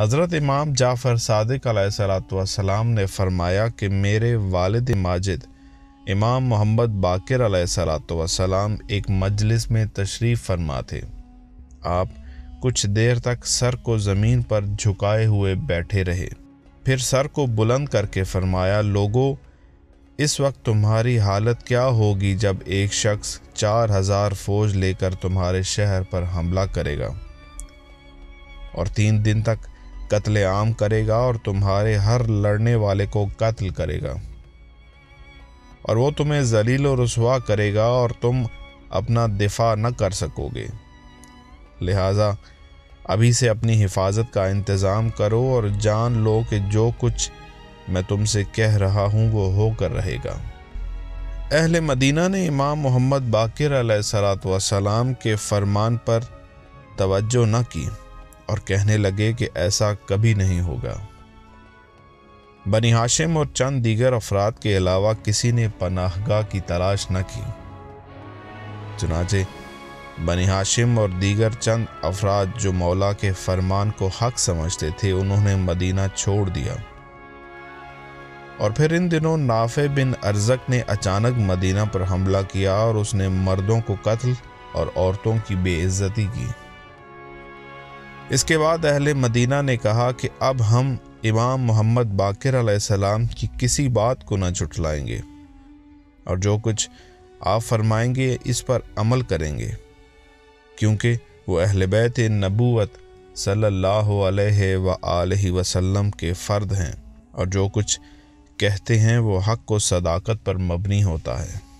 حضرت امام جعفر صادق अलैहिस्सलाम ने फरमाया कि मेरे वालिद माजिद इमाम मोहम्मद बाकिर अलैहिस्सलाम एक मजलिस में तशरीफ़ फरमा थे। आप कुछ देर तक सर को ज़मीन पर झुकाए हुए बैठे रहे, फिर सर को बुलंद करके फरमाया, लोगों, इस वक्त तुम्हारी हालत क्या होगी जब एक शख्स 4000 फौज लेकर तुम्हारे शहर पर हमला करेगा और 3 दिन तक कत्ले आम करेगा और तुम्हारे हर लड़ने वाले को कत्ल करेगा, और वो तुम्हें जलील और रुसवा करेगा और तुम अपना दिफा न कर सकोगे। लिहाजा अभी से अपनी हिफाजत का इंतज़ाम करो और जान लो कि जो कुछ मैं तुमसे कह रहा हूँ वो होकर रहेगा। अहले मदीना ने इमाम मोहम्मद बाकिर अलैहिस्सलाम के फरमान पर तवज्जो न की और कहने लगे कि ऐसा कभी नहीं होगा। बनी हाशिम और चंद दीगर अफराद के अलावा किसी ने पनाहगाह की तलाश न की। चुनाचे बनी हाशिम और दीगर चंद अफराद जो मौला के फरमान को हक समझते थे, उन्होंने मदीना छोड़ दिया। और फिर इन दिनों नाफे बिन अरज़क ने अचानक मदीना पर हमला किया और उसने मर्दों को कत्ल और औरतों की बेइज्जती की। इसके बाद अहले मदीना ने कहा कि अब हम इमाम मोहम्मद बाकिर अलैहिस्सलाम की किसी बात को न झुठलाएंगे और जो कुछ आप फरमाएंगे इस पर अमल करेंगे, क्योंकि वो अहले बैत नबूवत सल्लल्लाहु अलैहि वसल्लम के फ़र्द हैं और जो कुछ कहते हैं वो हक़ व सदाकत पर मबनी होता है।